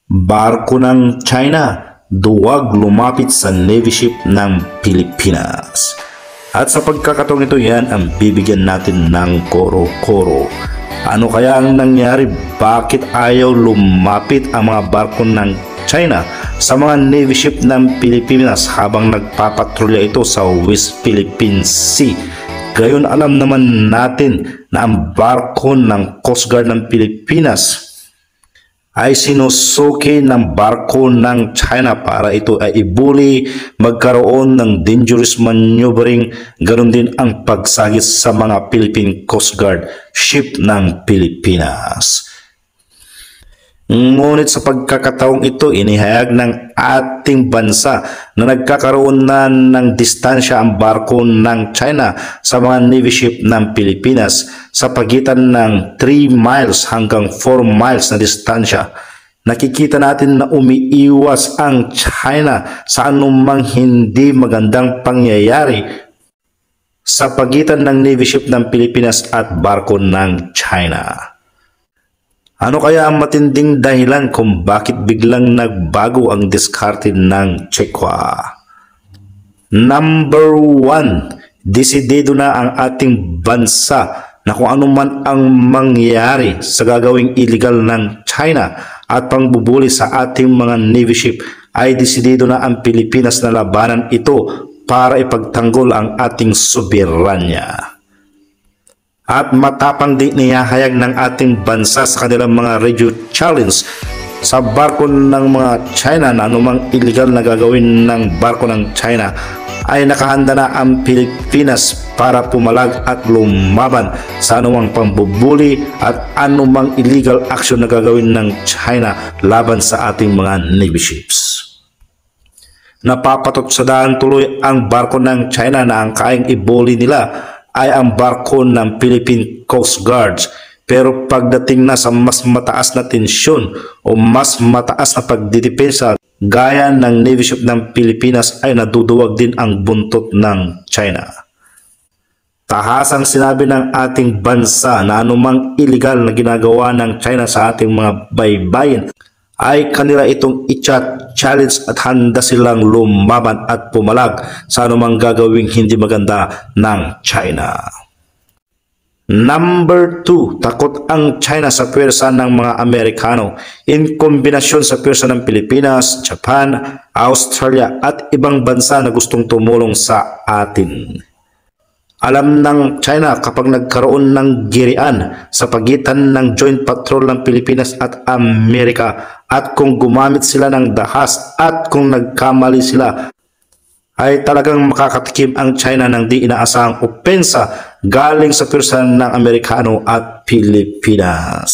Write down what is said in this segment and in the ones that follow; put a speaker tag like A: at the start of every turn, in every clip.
A: Barko ng China, duwag lumapit sa Navy ship ng Pilipinas. At sa pagkakataong ito, yan ang bibigyan natin ng koro-koro. Ano kaya ang nangyari? Bakit ayaw lumapit ang mga barko ng China sa mga Navy ship ng Pilipinas habang nagpapatrolya ito sa West Philippine Sea? Gayon alam naman natin na ang barko ng Coast Guard ng Pilipinas ay sinusuki ng barko ng China para ito ay ibuli, magkaroon ng dangerous maneuvering, ganoon din ang pagsagis sa mga Philippine Coast Guard ship ng Pilipinas. Ngunit sa pagkakataong ito, inihayag ng ating bansa na nagkakaroon na ng distansya ang barko ng China sa mga Navy ship ng Pilipinas sa pagitan ng 3 miles hanggang 4 miles na distansya. Nakikita natin na umiiwas ang China sa anumang hindi magandang pangyayari sa pagitan ng Navy ship ng Pilipinas at barko ng China. Ano kaya ang matinding dahilan kung bakit biglang nagbago ang diskarte ng Chekwa? Number 1, desidido na ang ating bansa na kung ano man ang mangyari sa gagawing illegal ng China at pangbubuli sa ating mga Navy ship, ay desidido na ang Pilipinas na labanan ito para ipagtanggol ang ating soberanya. At matapang din niyahayag ng ating bansa sa kanilang mga radio challenge sa barko ng mga China na anumang illegal na gagawin ng barko ng China ay nakahanda na ang Pilipinas para pumalag at lumaban sa anumang pambubuli at anumang illegal action na gagawin ng China laban sa ating mga Navy ships. Napapatot sa daan tuloy ang barko ng China na ang kaing ibuli nila ay ang barko ng Philippine Coast Guards. Pero pagdating na sa mas mataas na tensyon o mas mataas na pagdidepensa gaya ng Navy ship ng Pilipinas ay naduduwag din ang buntot ng China. Tahasang sinabi ng ating bansa na anumang illegal na ginagawa ng China sa ating mga baybayin ay kanila itong i-challenge at handa silang lumaban at pumalag sa anumang gagawing hindi maganda ng China. Number 2, takot ang China sa pwersa ng mga Amerikano in kombinasyon sa pwersa ng Pilipinas, Japan, Australia at ibang bansa na gustong tumulong sa atin. Alam ng China kapag nagkaroon ng girian sa pagitan ng joint patrol ng Pilipinas at Amerika at kung gumamit sila ng dahas at kung nagkamali sila ay talagang makakatikim ang China ng di inaasahang opensa galing sa pwersa ng Amerikano at Pilipinas.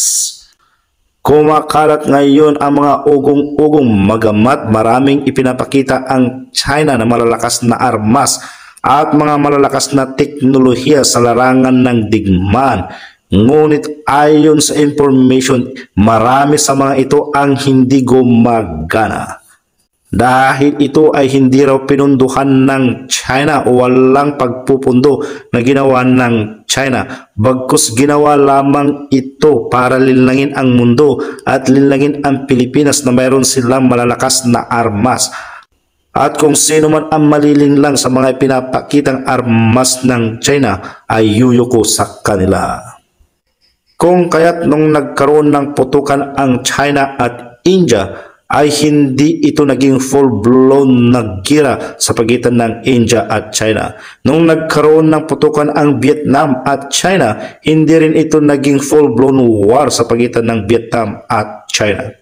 A: Kumakalat ngayon ang mga ugong-ugong magamat maraming ipinapakita ang China na malalakas na armas at mga malalakas na teknolohiya sa larangan ng digmaan. Ngunit ayon sa information, marami sa mga ito ang hindi gumagana. Dahil ito ay hindi raw pinunduhan ng China o walang pagpupundo na ginawa ng China. Bagkus ginawa lamang ito para linlangin ang mundo at linlangin ang Pilipinas na mayroon silang malalakas na armas. At kung sino man ang malilinlang sa mga pinapakitang armas ng China ay yuyuko sa kanila. Kung kaya't nung nagkaroon ng putukan ang China at India ay hindi ito naging full-blown na gira sa pagitan ng India at China. Nung nagkaroon ng putukan ang Vietnam at China, hindi rin ito naging full-blown war sa pagitan ng Vietnam at China.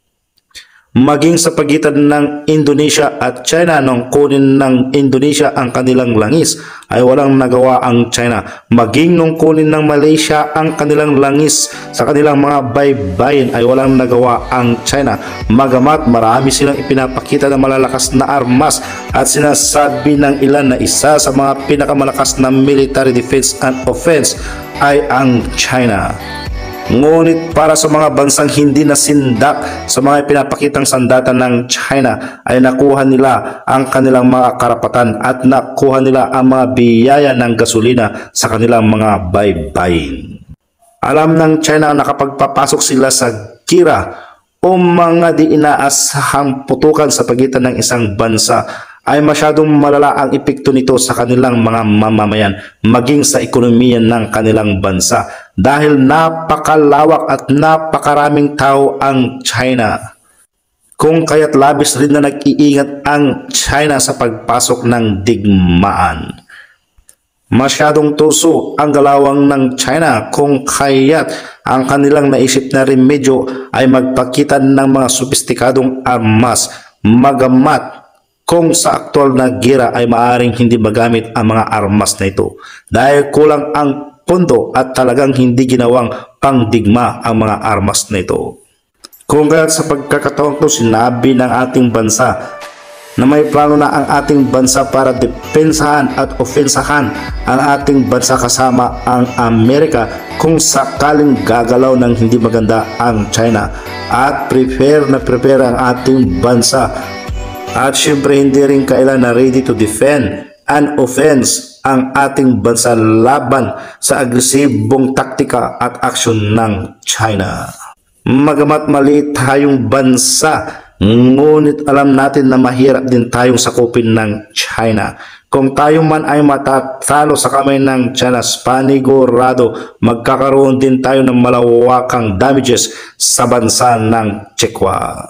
A: Maging sa pagitan ng Indonesia at China nung kunin ng Indonesia ang kanilang langis ay walang nagawa ang China. Maging nung kunin ng Malaysia ang kanilang langis sa kanilang mga baybayin ay walang nagawa ang China. Magamat marami silang ipinapakita na malalakas na armas at sinasabi ng ilan na isa sa mga pinakamalakas na military defense and offense ay ang China. Ngunit para sa mga bansang hindi nasindak sa mga pinapakitang sandata ng China ay nakuha nila ang kanilang mga karapatan at nakuha nila ang mga biyaya ng gasolina sa kanilang mga baybayin. Alam ng China na kapag papasok sila sa gira o mga di inaasahang putukan sa pagitan ng isang bansa, ay masyadong malala ang epekto nito sa kanilang mga mamamayan, maging sa ekonomiya ng kanilang bansa, dahil napakalawak at napakaraming tao ang China. Kung kaya't labis rin na nag-iingat ang China sa pagpasok ng digmaan. Masyadong tuso ang galawang ng China, kung kaya't ang kanilang naisip na remedyo ay magpakita ng mga sopistikadong armas, magamat kung sa aktual na gera ay maaaring hindi magamit ang mga armas na ito dahil kulang ang pondo at talagang hindi ginawang pangdigma ang mga armas na ito. Kung kaya't sa pagkakataon ito, sinabi ng ating bansa na may plano na ang ating bansa para depensahan at ofensahan ang ating bansa kasama ang Amerika kung sakaling gagalaw ng hindi maganda ang China, at prepare ang ating bansa. At syempre hindi rin kailan na ready to defend and offense ang ating bansa laban sa agresibong taktika at aksyon ng China. Magamat maliit tayong bansa, ngunit alam natin na mahirap din tayong sakupin ng China. Kung tayo man ay matatalo sa kamay ng China, panigurado magkakaroon din tayo ng malawakang damages sa bansa ng Chekwa.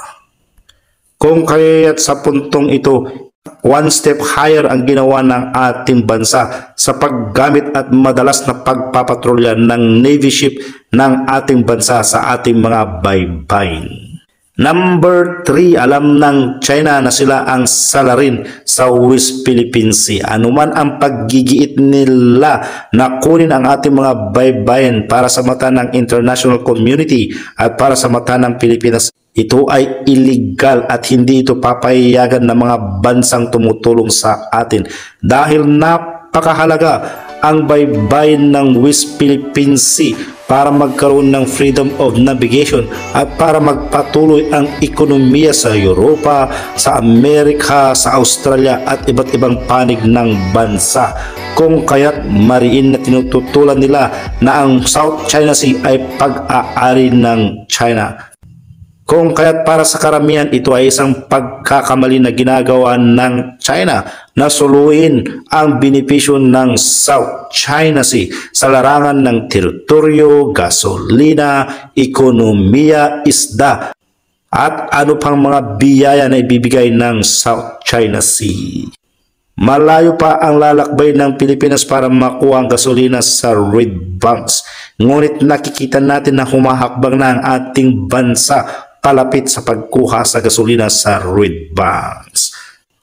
A: Kung kaya't sa puntong ito, one step higher ang ginawa ng ating bansa sa paggamit at madalas na pagpapatrolya ng Navy ship ng ating bansa sa ating mga baybayin. Number 3, alam ng China na sila ang salarin sa West Philippine Sea. Anuman ang paggigiit nila na kunin ang ating mga baybayin para sa mata ng international community at para sa mata ng Pilipinas, ito ay illegal at hindi ito papayagan ng mga bansang tumutulong sa atin dahil napakahalaga ang baybayin ng West Philippine Sea para magkaroon ng freedom of navigation at para magpatuloy ang ekonomiya sa Europa, sa Amerika, sa Australia at iba't ibang panig ng bansa. Kung kaya't mariin na tinututulan nila na ang South China Sea ay pag-aari ng China. Kung kaya't para sa karamihan ito ay isang pagkakamali na ginagawa ng China na suluin ang benepisyo ng South China Sea sa larangan ng teritoryo, gasolina, ekonomiya, isda at ano pang mga biyaya na ibibigay ng South China Sea. Malayo pa ang lalakbay ng Pilipinas para makuha ang gasolina sa Red Banks. Ngunit nakikita natin na humahakbang na ang ating bansa palapit sa pagkuha sa gasolina sa Red Banks.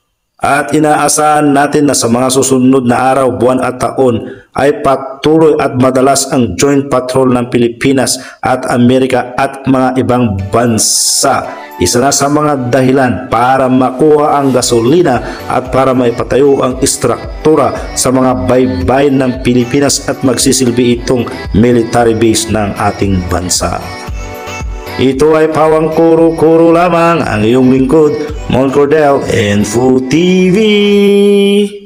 A: At inaasahan natin na sa mga susunod na araw, buwan at taon ay patuloy at madalas ang joint patrol ng Pilipinas at Amerika at mga ibang bansa. Isa na sa mga dahilan para makuha ang gasolina at para maipatayo ang istruktura sa mga baybayin ng Pilipinas at magsisilbi itong military base ng ating bansa. Ito ay pawang kuro-kuro lamang, ang iyong lingkod, Mon Cordel, Info TV.